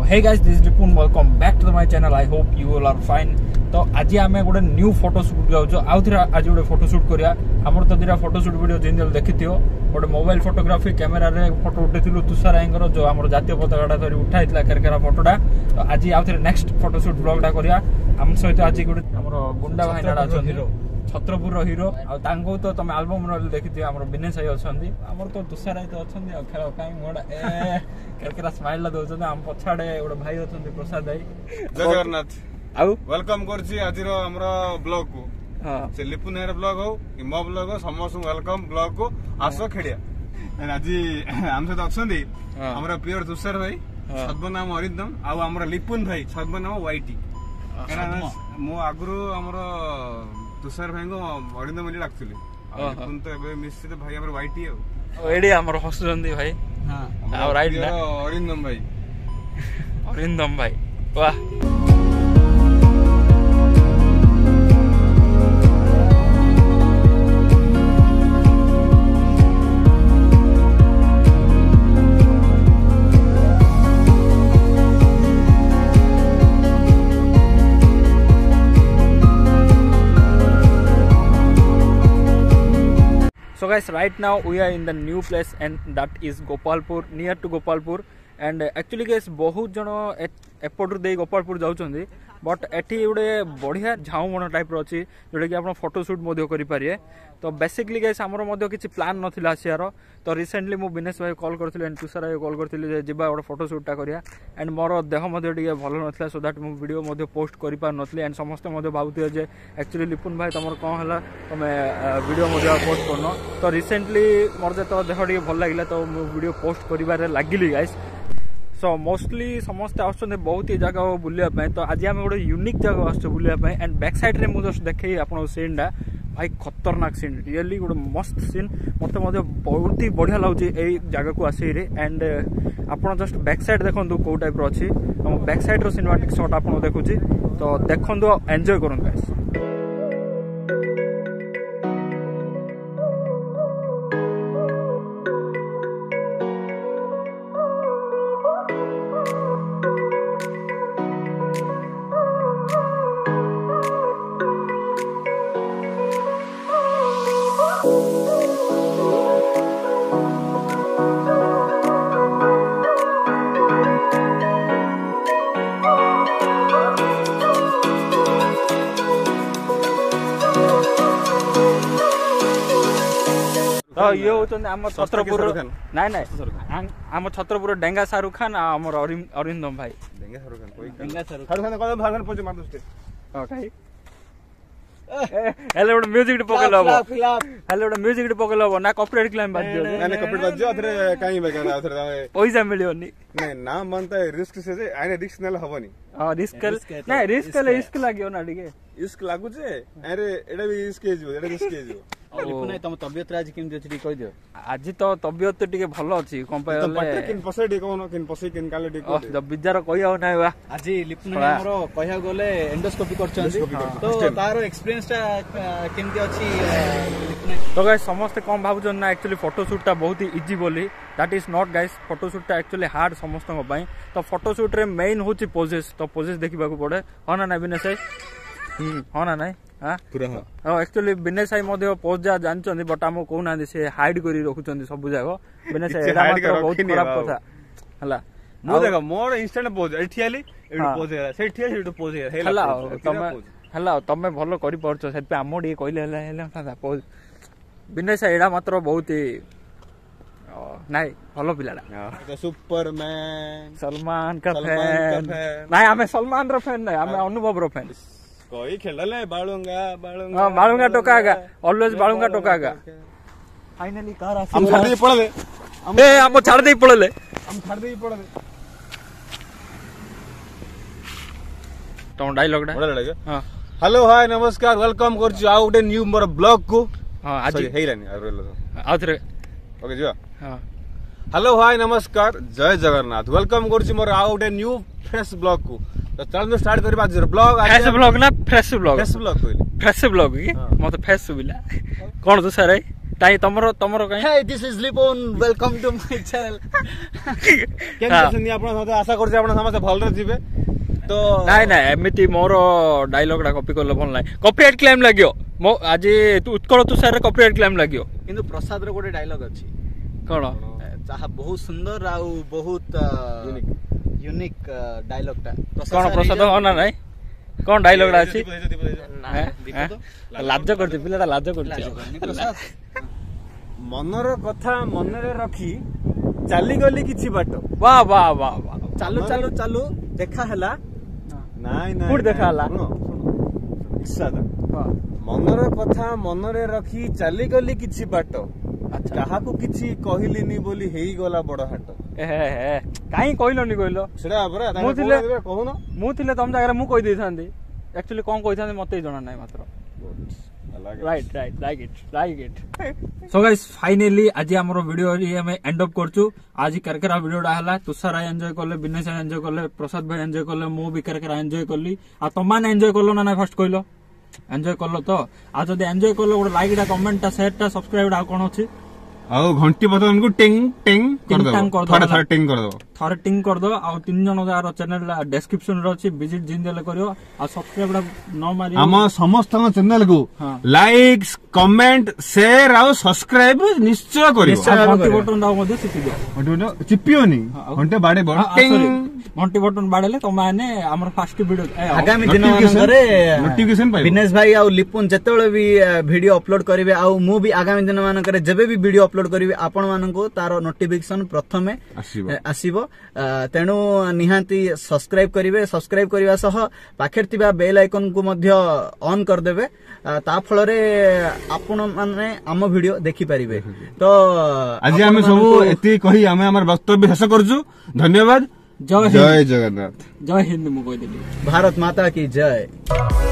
Hey guys this Lipun welcome back to my channel I hope you all are fine. तो आज आम गोटे new photo shoot जाऊँ आउ थे आज गोटे फोटो शूट करिया हमर तो दिरा फोटो शूट वीडियो जिन देखिथियो गोटे मोबाइल फोटोग्राफी कैमेरा रे फोटो उठेथिलु तुषार आईंगर जो हमर जातीय पताकाटा धरि उठाइतला केरकेरा फोटोटा। तो आज आउ थे नेक्स्ट फोटो शूट ब्लॉगटा करिया हम सहित आज गोटे हमर गुंडा भाईनाडा अछन छत्रपुर हीरो आउ तो तुम आल्बम देखिथियो हमर विनेश भाई अछंदी हमर तो तुषार भाई तो अछंदी आ खेल काई मोडा ए केरकेरा स्माइल ला दोछन हम पछाडे गोटे भाई अछंदी प्रसाद भाई जय जगन्नाथ आउ वेलकम करछि आज रो हमरो ब्लॉग को हां से लिपुन हेर ब्लॉग हो कि मो ब्लॉग हो समस्त वेलकम ब्लॉग को आसो खेडिया आज हम से अछंदी हमरो प्योर तुषार भाई सर्वनाम अरिंदम आउ हमरो लिपुन भाई सर्वनाम वाईटी मो आगुरु हमरो तुषार भाई को अरिंदम बोली डाकथुली लिपुन तो एबे मिसित भाई हमरो वाईटी हो एडी हमरो हसुंदी भाई हां आ राइट ना अरिंदम भाई अरिंदम भाई वाह। So guys, right now we are in the new place and that is Gopalpur, near to Gopalpur. And actually guys बहुत जन एपटर दे गोपालपुर जाउछंदी बट एठी गोटे बढ़िया झाऊमण टाइप रो अछि जोटा कि आपण फोटो शूट मध्य करि पारिए। तो बेसिकली गाइस हमर मध्य किछि प्लान नथिला आसियार तो रिसेंटली मो विनेश भाई कॉल करथिले एंड तुषार भाई कॉल करथिले जे जिबा गोटे फोटो शूटटा करिया एंड मोर देह मध्य टिके भलो नथिला सो दैट मो वीडियो मध्य पोस्ट करि पार नथले एंड समस्त मध्य भाबुथिए जे एक्चुअली लिपुन भाई तमर कोन हला तमे वीडियो मध्य पोस्ट करनो। तो रिसेंटली मोर जे तो देह टिके भल लागिला तो मो वीडियो पोस्ट करिबारे लागिली गाइस। सो मोस्टली समस्त आसुଛନ୍ତି बहुत ही जगह बुलिया तो आज आम गोटे यूनिक जगह आसु बुलिया एंड बैक साइड रे मु जस्ट देखै आपन सीनटा भाई खतरनाक सीन रियली गोटे मस्त सीन मते बहुत ही बढ़िया लागुची एई जगह को आसी रे एंड आपन जस्ट बैक साइड देखंतु को टाइप रो अछि हम बैक साइड रो सिनेमैटिक शॉट आपन देखुची तो देखंतु एन्जॉय करन गाइस। तो ये होचन आम छत्रपुर नाइ नाइ आम छत्रपुर डेंगा शाहरुख खान आमर अरिंदम भाई डेंगा शाहरुख खान कोई डेंगा शाहरुख खान कदम भागन पछ मार दोस्ते हां काई हेलो गोटे म्यूजिक पकल हबो हेलो गोटे म्यूजिक पकल हबो ना कॉपीराइट क्लेम बाज दियो ना कॉपीराइट बाज दियो अथरे काई बेकार अथरे पैसा मिलियोनी नै नाम बनता रिस्क से जे आने रिस्क नले हबनी हां रिस्क लागियो ना ठीक है रिस्क लागु जे अरे एडा भी रिस्क हेजो एडा रिस्क हेजो लिपुन तम तबियत आज किम जे कहि दियो आज तो तबियत टिके भलो अछि कंपेयर ले किन पसे डी कोन किन पसे किन काले डी को जब बिजार कहियो नै बा आज लिपुन हमरो कहिया गोले एंडोस्कोपी करछन तो तारो एक्सपीरियंस ता केमति अछि लिपुन। तो गाइस समस्त कम भाबुछन ना एक्चुअली फोटो शूट ता बहुत ही इजी बोली that is not guys photo shoot ता एक्चुअली हार्ड समस्त को पई। तो फोटो शूट रे मेन होछि पोजेस तो पोजेस देखिबा को पड़े हो ना विनेश भाई हो ना नै हां पूरा हां एक्चुअली विनेश भाई मध्य पोज जा जानचंदी बट हम कोना से हाइड करी रखुचंदी सब जगह विनेश एडा मात्र बहुत खराब कथा हला मु देखो मोर इंस्टेंट पोज एठियाली एडू पोज हेला सेठिया एडू पोज हेला हला तमे भलो करि परछो सेत पे आमडी कहले हेला पोज विनेश एडा मात्र बहुत ही नाइ भलो पिलाडा तो सुपरमैन सलमान का फैन नाइ हमें सलमान रो फैन नाइ हमें अनुभव रो फैन कोई खेलले बाळुंगा हां बाळुंगा टोकागा ऑलवेज बाळुंगा टोकागा फाइनली कार आसी हम छाड़ दे पड़ले ए हम छाड़ दे पड़ले तो डायलॉग हां हेलो हाय नमस्कार वेलकम करछु आ उडे न्यू मोर ब्लॉग को हां आज हेलानी आथरे ओके जो हां हेलो हाय नमस्कार जय जगन्नाथ वेलकम करछु मोर आ उडे न्यू फ्रेश ब्लॉग को तो चल स्टार्ट करबा जे ब्लॉग फ्रेश ब्लॉग ना फ्रेश ब्लॉग कहले फ्रेश ब्लॉग की मते फ्रेश सुबिला कोन तो सर ताई तमरो तमरो कहीं Hey, this is Lipon. Welcome to my channel. କେମିତି ଅଛନ୍ତି ଆପଣ? ସମସ୍ତେ ଆଶା କରୁଛି ଆପଣ ସମସ୍ତେ ଭଲରେ ଯିବେ। तो ନାଇଁ ନାଇଁ ଏମିତି ମୋର ଡାଇଲଗ ଟା କପି କଲେ ଭଲ ନାହିଁ। କପିରାଇଟ୍ କ୍ଲେମ୍ ଲାଗିବ। ମୋ ଆଜି ଉତ୍କଳ ତୁଷାର ରେ କପିରାଇଟ୍ କ୍ଲେମ୍ ଲାଗିବ। କିନ୍ତୁ ପ୍ରସାଦ ର ଗୋଟେ ଡାଇଲଗ ଅଛି କଣ ଯାହା ବହୁତ ସୁନ୍ଦର ଆଉ ବହୁତ ୟୁନିକ୍ ଡାଇଲଗ ଟା କଣ ପ୍ରସାଦ ହଁ ନା ନାଇଁ କଣ ଡାଇଲଗ ଟା ଅଛି ଲାଜ କରୁଛି ପିଲାଟା ଲାଜ କରୁଛି ମନର କଥା ମନରେ ରଖି ଚାଲିଗଲି କିଛି ବାଟ ବା ବା ବା ବା ଚାଲୁ ଚାଲୁ ଚାଲୁ ଦେଖା ହେଲା ନାଇଁ ନାଇଁ କୋଉଠି ଦେଖା ହେଲା ମନର କଥା ମନରେ ରଖି ଚାଲିଗଲି କିଛି ବାଟ କାହାକୁ କିଛି କହିଲିନି ବୋଲି ହେଇଗଲା ବଡ ହାଟ କାହିଁ କହିଲନି କହିଲ ସେଟା ପରା କହୁନ ମୁଁ ଥିଲେ ତମ ଜାଗାରେ ମୁଁ କହିଦେଇଥାନ୍ତି ଆକ୍ଚୁଆଲି କଣ କହିଥାନ୍ତି ମତେ ଜଣା ନାହିଁ ମାତ୍ର right right like it so guys finally आज हमर वीडियो हम एंड अप करछु आज करकरा वीडियोटा हला तुषार एंजॉय करले विनेश एंजॉय करले प्रसाद भाई एंजॉय करले मो भी करकरा एंजॉय करली आ तमान एंजॉय करलो ना फर्स्ट कहलो एंजॉय करलो तो आ जदी एंजॉय करलो गोटे लाइक टा कमेंट टा शेयर टा सब्सक्राइब टा कोन अछि आ घंटी बटन को टिंग टिंग कर दो थोड़ा टिंग कर दो थोड़ा टिंग कर दो आ तीन जन जार चैनल डिस्क्रिप्शन रे अछि विजिट जिन देले करियो आ सब्सक्राइब न मारी हम समस्त चैनल को लाइक कमेंट शेयर आ सब्सक्राइब निश्चय करियो घंटी बटन दाও मध्ये सिपि दियो चिपियोनी घंटे बाडे बड़ घंटी बटन बाडेले तो माने हमर फर्स्ट वीडियो आगामी दिन रे नोटिफिकेशन पाइ विनेश भाई आ लिपुन जतेबेले भी वीडियो अपलोड करिवे आ मु भी आगामी दिन मान करे जेबे भी वीडियो अपलोड करिवे आपण माननको तारो नोटिफिकेशन प्रथमे आसीबो तेणु निहांती सब्सक्राइब करिवे सब्सक्राइब करिवा सह पाखेर थिबा बेल आइकन को मध्य ऑन कर देबे ता फल रे आपण माने हम वीडियो देखि परिबे तो आज हम सब एति कहि हम हमर वक्तव्य शेष करजु धन्यवाद जय जगन्नाथ जय हिंद मु कहि देली भारत माता की जय।